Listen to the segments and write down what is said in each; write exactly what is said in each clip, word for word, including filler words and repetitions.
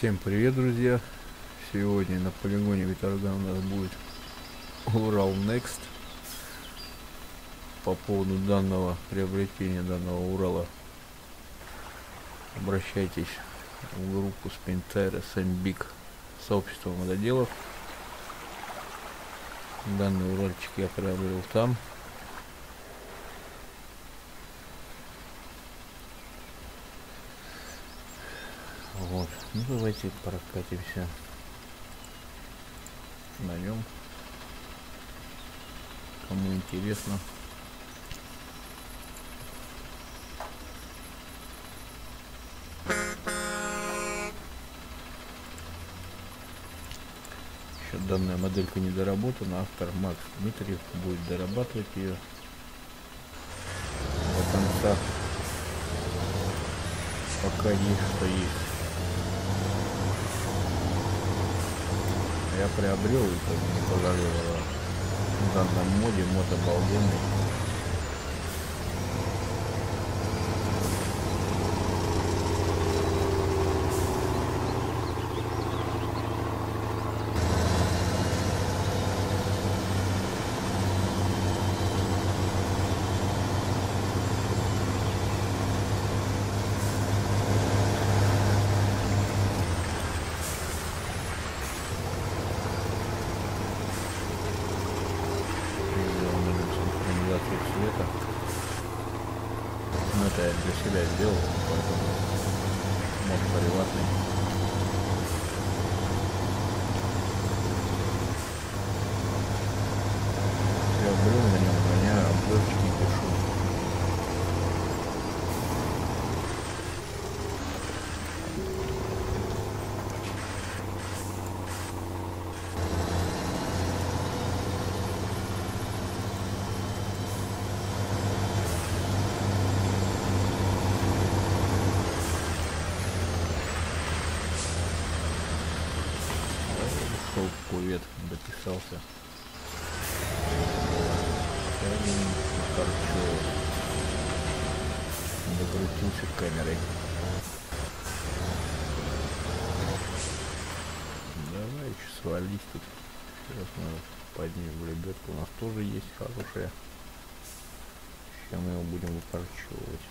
Всем привет, друзья! Сегодня на полигоне Виторган у нас будет Урал Next. По поводу данного приобретения данного Урала обращайтесь в группу Spintires and Big сообщества мододелов. Данный Уральчик я приобрел там. Вот, ну давайте прокатимся на нем, кому интересно. Еще данная моделька не доработана, автор Макс Дмитриев будет дорабатывать ее до конца, пока есть что есть. Я приобрел и как бы не пожалел в данном моде, мод обалденный. Цвета. Но это я для себя сделал, поэтому мод приватный. Приобрел на нем, гоняю, обзорчики пишу. Кувет дописался. Хорошо. Докрутился камерой. Давай еще свалить тут. Сейчас надо поднять в ребятку. У нас тоже есть хорошая. Сейчас мы его будем выкорчевывать.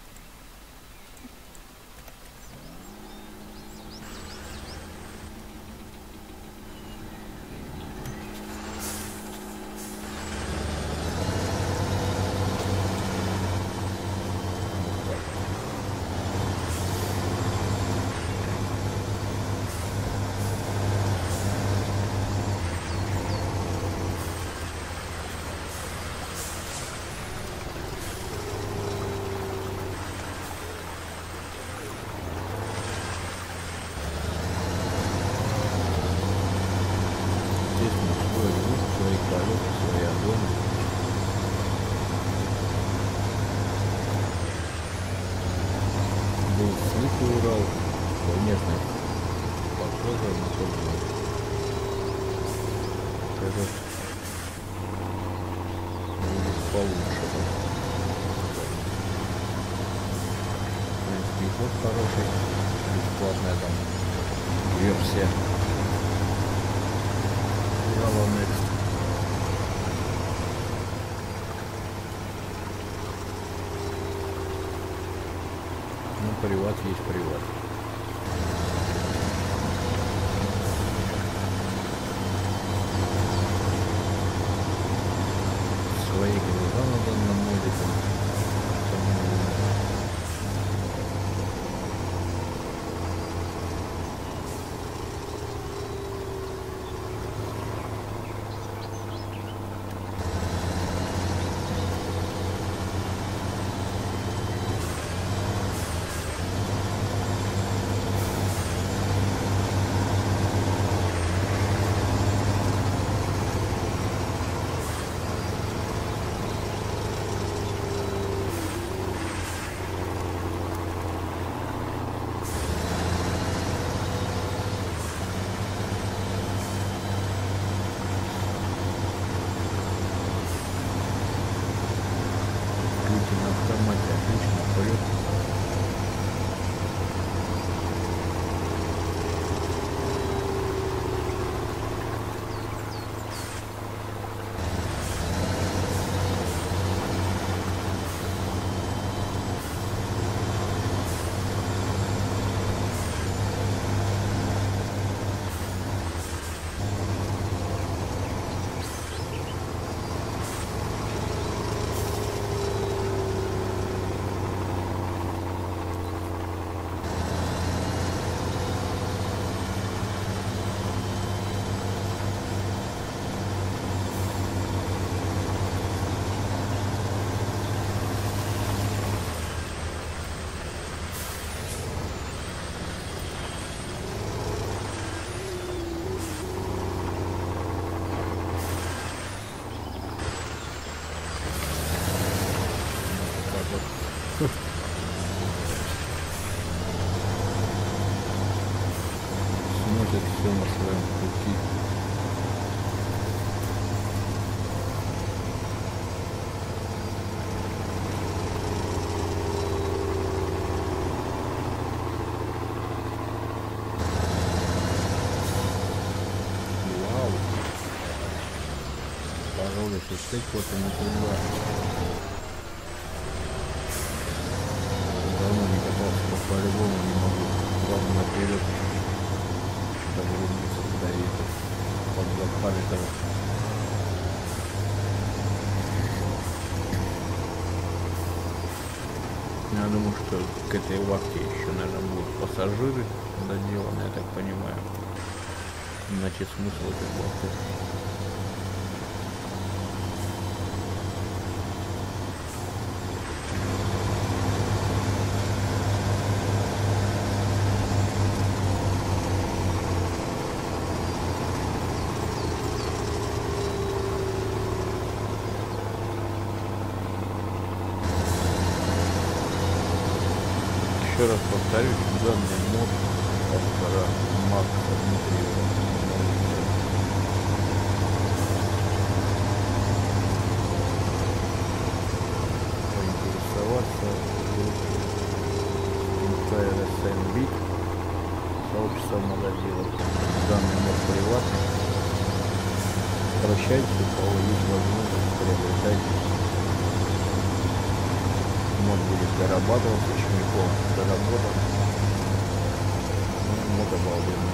Был слитый Урал, конечно, похоже на тот же. Этот будет получше. Да? В принципе, и ход хороший, бесплатная там версия Урала Next. Ну, приват есть приват. Свои глаза на данном моде там. будет все на своем пути. Вау. Пожалуй, шестик вот и не туда. Давно не катался, но по-любому не могу. Главное наперед. Чтобы рубиться туда и под запали того. Я думаю, что к этой вахте еще, наверное, будут пассажиры доделаны, я так понимаю. Иначе смысл этой вахты. Еще раз повторюсь, данный мод автора Макса Дмитриева поинтересоваться Entire эс эм би сообщество магазинов. Данный мод приватный. Обращайтесь, у кого есть возможность приобретать. Мод будет дорабатываться, еще не полностью доработан. Ну, мод обалденный.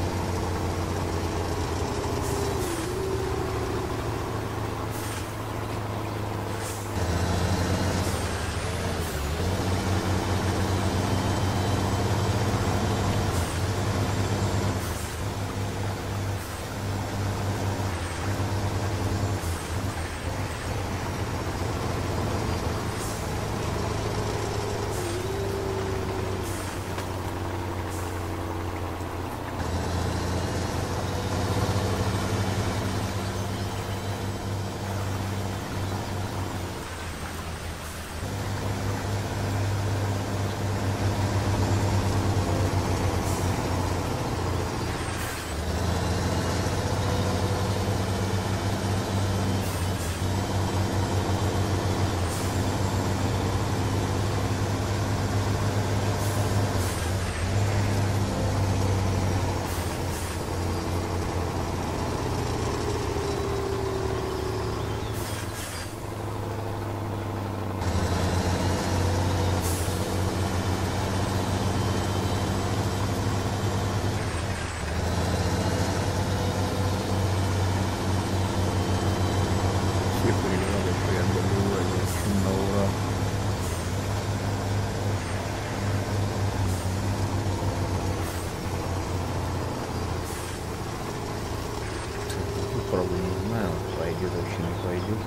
Правда, не знаю, пойдет вообще не пойдет.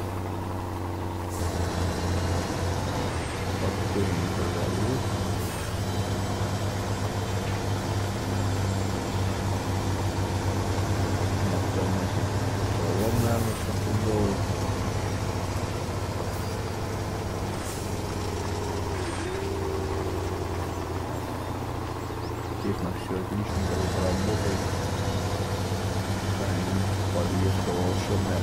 Спокойненько зовут. Автоматик. Салон, наверное, стопудовый. Техно все отлично работает. Подвеска волшебная.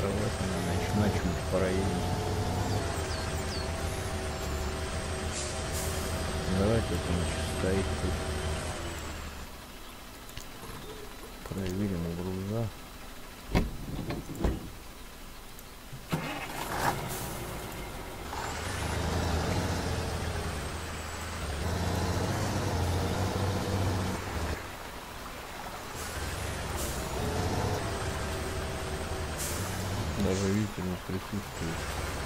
желательно начинать чуть проверить. Давайте это значит стоит тут. Проверим груза. Даже видите, не присутствует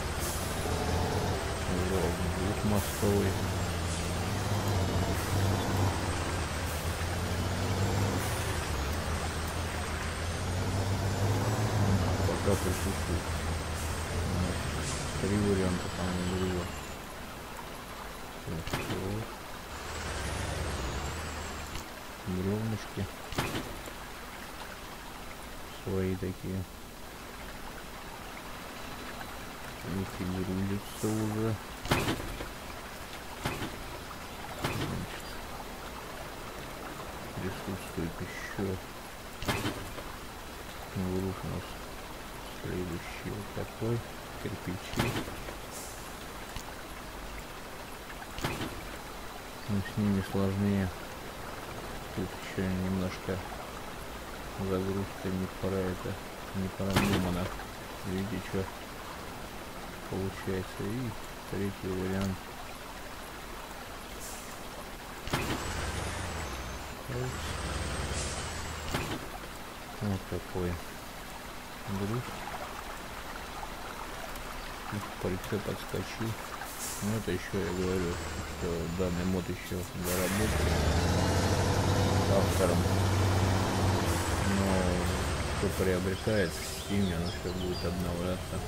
двухмостовый. Пока присутствует. Три варианта там груза. Бревнышки свои такие. Эти грузятся уже. Значит, присутствует еще груз у нас следующий вот такой. Кирпичи. Но с ними сложнее. Тут еще немножко загрузка не пора это не продумана. Видите, что получается. И третий вариант. Вот такой груз. Прицеп подскочил. Ну это еще я говорю, что данный мод еще доработан автором. Но кто приобретает в Steam, оно все будет обновляться.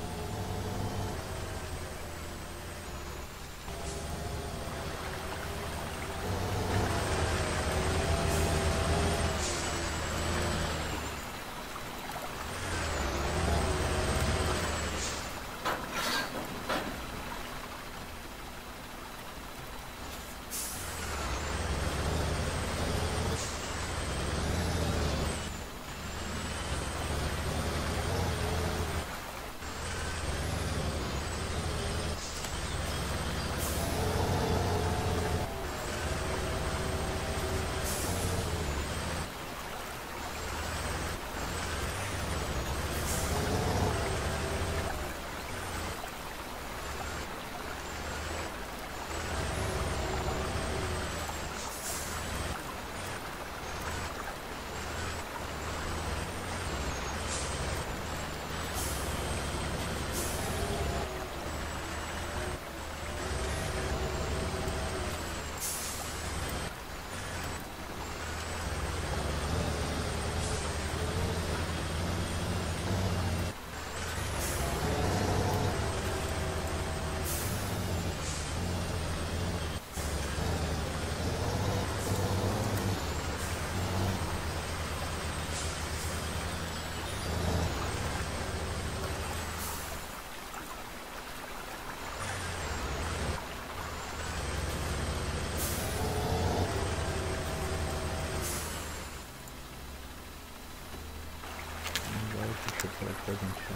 Проходимся.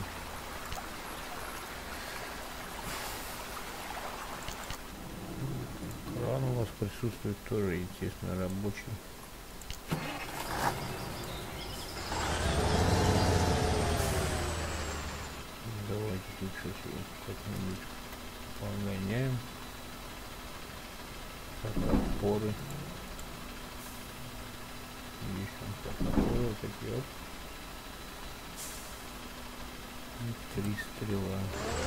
Кран у вас присутствует тоже, естественно, рабочий. Давайте тут сейчас его как-нибудь погоняем. Как опоры. Еще как опоры вот такие вот. И три стрела.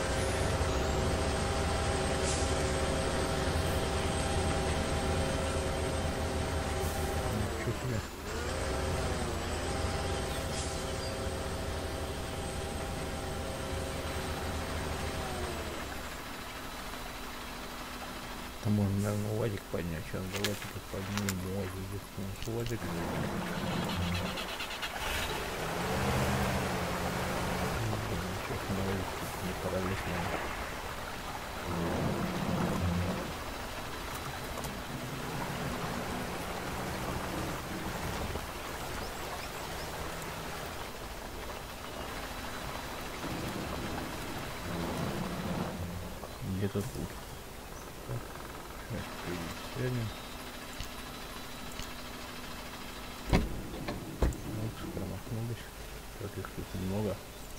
Ничего себе. Это можно, наверное, УАЗик поднять. Сейчас давайте-ка поднимем УАЗик. Здесь у нас УАЗик. Не параллельно. где-то тут. Так, сейчас пересядем. Упс, промахнулись. Так их тут немного.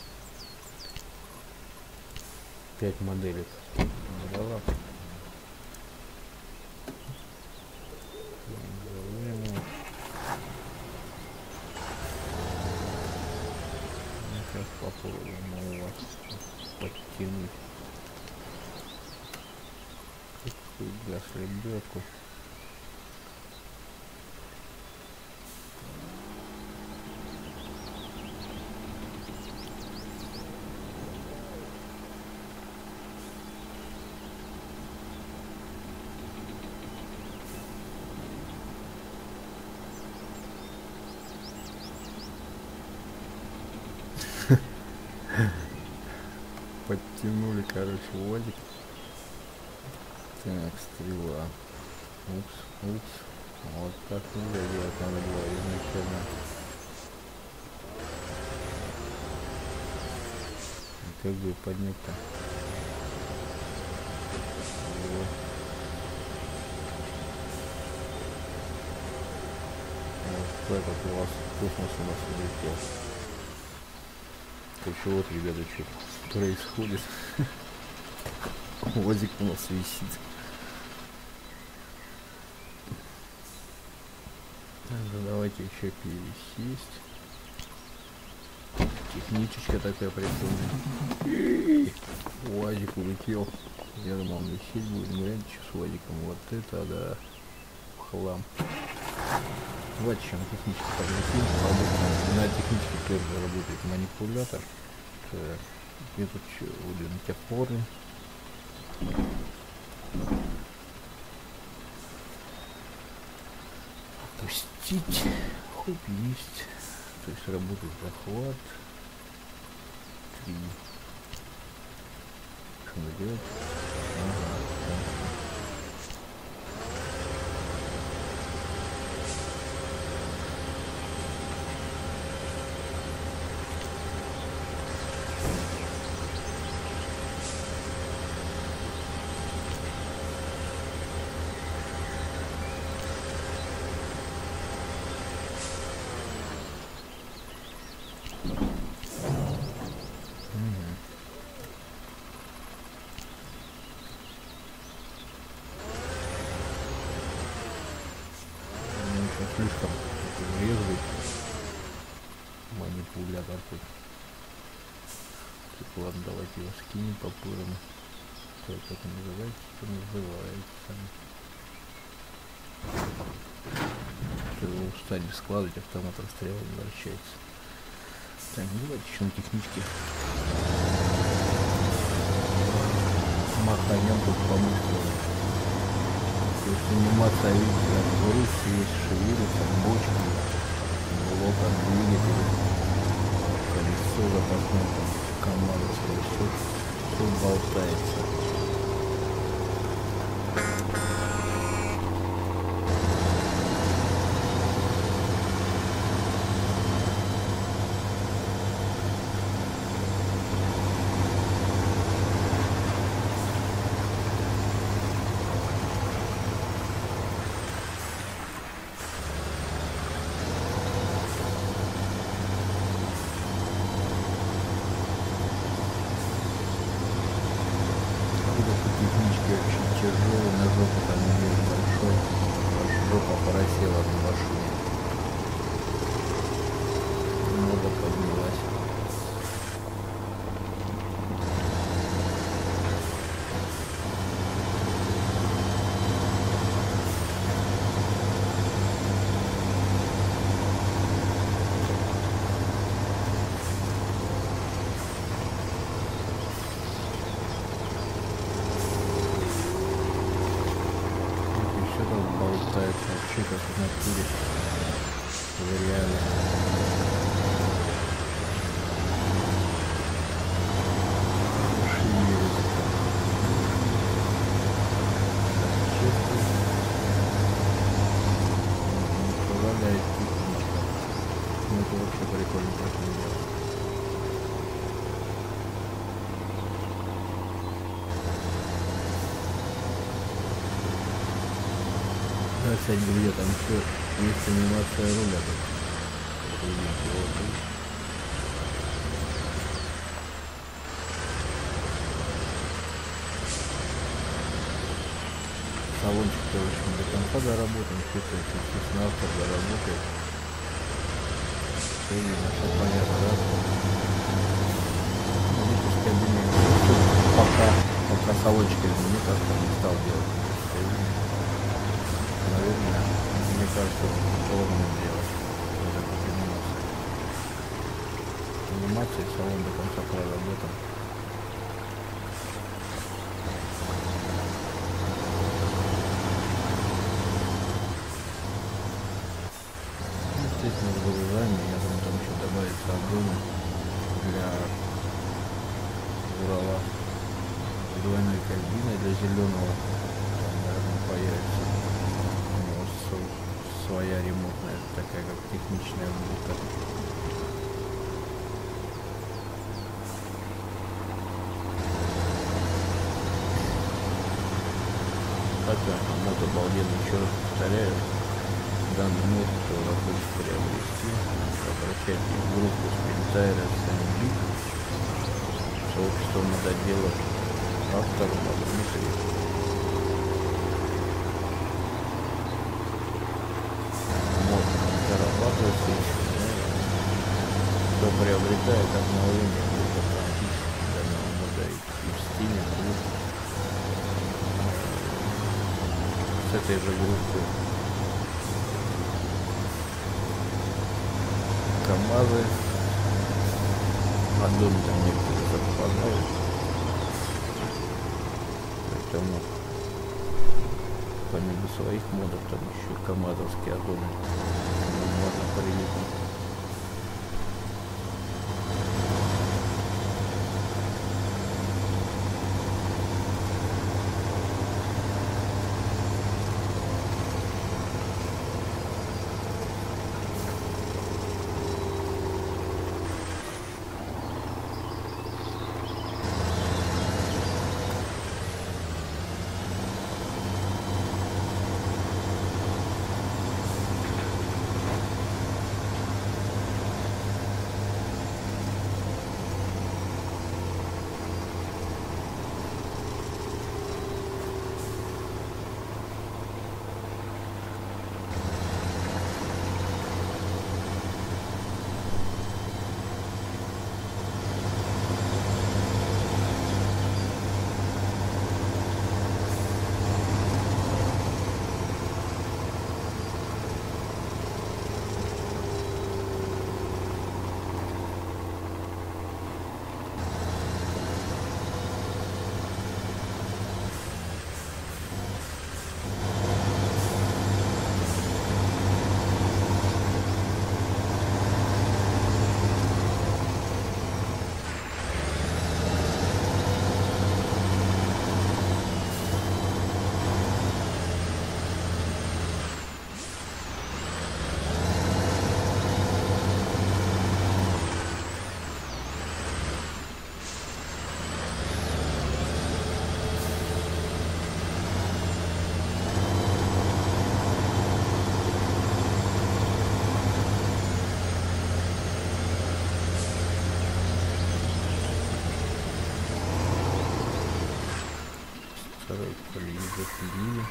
Пять моделек. Дала. Сейчас попробуем его подтянуть. Газ лебедку. Подтянули, короче, водик. Так, стрела. Упс, упс. Вот так нельзя делать, надо было изначально. Как бы поднять-то? Вот. Вот этот у вас космос у нас улетел. Короче, вот, ребята, что происходит. Возик у нас висит. Так, давайте еще пересесть. Техничечка такая прикольная. Уазик улетел. Я думал, он висеть будет. Гляньте, что с Уазиком. Вот это да. Хлам. Давайте еще на техничке подлетим. На техничке тоже работает манипулятор. Так. Где тут что? Вот опоры. Опустить. Хоп, есть. То есть работает захват. Три. Что надо делать? Ага. Слишком резвый манипулятор тут. Так, ладно, давайте его скинем по-пырому. Как это называется? Что называется? Что его устали складывать, автомат расстрела не вращается. Так, ну давайте еще на техничке. Маханем тут помыслили. То есть анимация, видите, разгрузки есть, шевелится, бочки, блок от двигателя, колесо запасное, команда, все, все болтается. Очень тяжелый, на жопу там вес большой, жопа поросела на машине, мода поднялась. Вообще как в натуре. Это реально. Позволяет техничка. Ну это вообще прикольно, как это делать. Кстати, где там все есть анимация руля. Салончик-то, в общем, до конца доработан, что-то, естественно, автор доработает. Все видно, все понятно, да? Видите, с кабиной, пока, пока салончик изменит, автор не стал делать. Наверное, мне кажется, сложно сделать. Это как анимация. Анимация и салон до конца проработан. Естественно, разгружаем, я думаю, там еще добавится огонь для Урала с двойной кабиной для зеленого. Там, наверное, появится у него своя ремонтная, такая как техничная будка. Хотя мод обалденный, еще раз повторяю, данный мод, кто захочет приобрести, обращайтесь в группу Spintire Сэмбик, сообщество мододелов, автор Дмитрий. Мод зарабатывается еще, но кто приобретает обновление, будет автоматически данного мода и в Steam, с этой же группы. КамАЗы, аддоны там некоторые совпадают, поэтому помимо своих модов там еще КамАЗовские аддоны можно прилепить. Второй колеи запилили.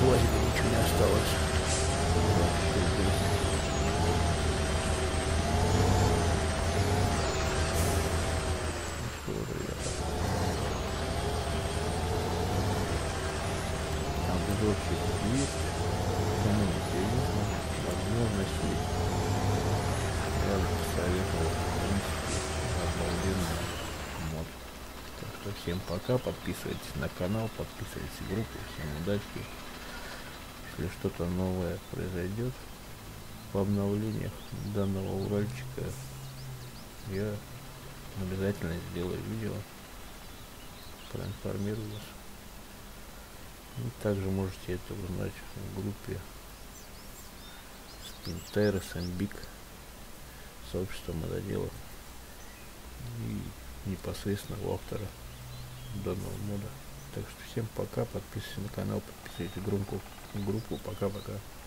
УАЗика ничего не осталось. Обзорчик есть, кому интересно, возможности. Я бы посоветовал, в принципе, обалденный мод. Так что всем пока, подписывайтесь на канал, подписывайтесь в группу, всем удачи. Если что-то новое произойдет в обновлениях данного Уральчика, я обязательно сделаю видео, проинформирую вас. И также можете это узнать в группе Spinterra Sandbig, сообщество мододелов, и непосредственно у автора данного мода. Так что всем пока, подписывайтесь на канал, подписывайтесь в группу, группу. Пока-пока.